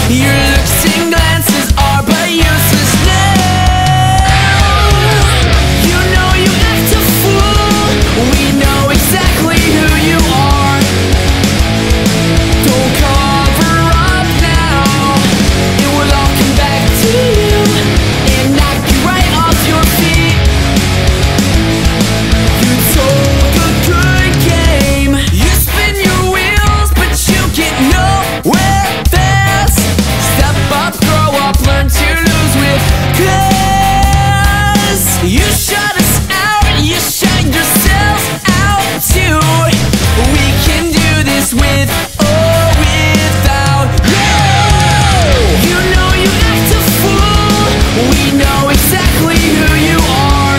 Your looks and glances are but useless now. You know you act a fool. We know exactly who you are. Don't cover up now. It will all come back to you and knock you right off your feet. You told a good game. You spin your wheels, but you get nowhere fast. Step up, grow up, learn to lose with class. You shut us out, you shut yourselves out too. We can do this with or without you. You know you act a fool. We know exactly who you are.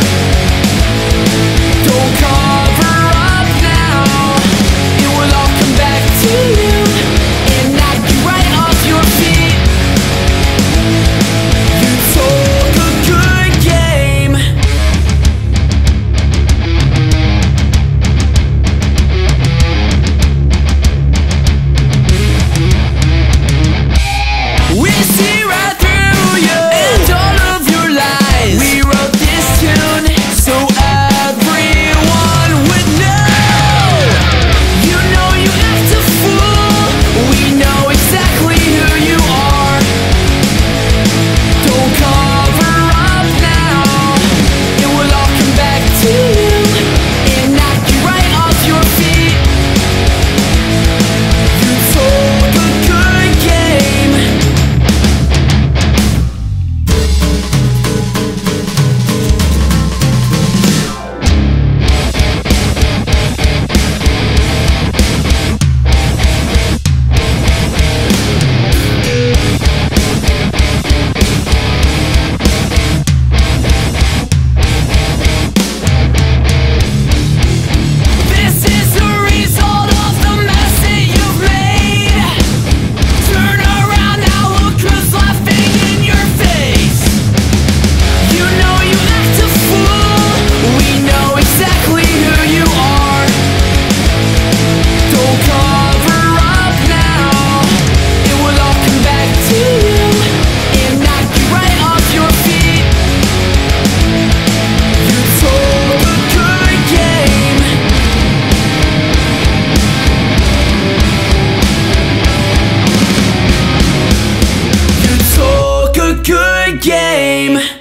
Don't cover up now. It will all come back to you and knock you right off your feet. You told a good game. We see right through you and all of your lies. We wrote this tune so everyone would know. You know you act a fool. We know exactly who you are. Don't cover up now. It will all come back to you and knock you right off your feet. You told a good game. This is the result of the mess that you've made. Turn around now, look who's laughing in your face. You know you act a fool. We know exactly who you are. Don't cover up now. It will all come back to you and knock you right off your feet. You told a good game. You told a good game.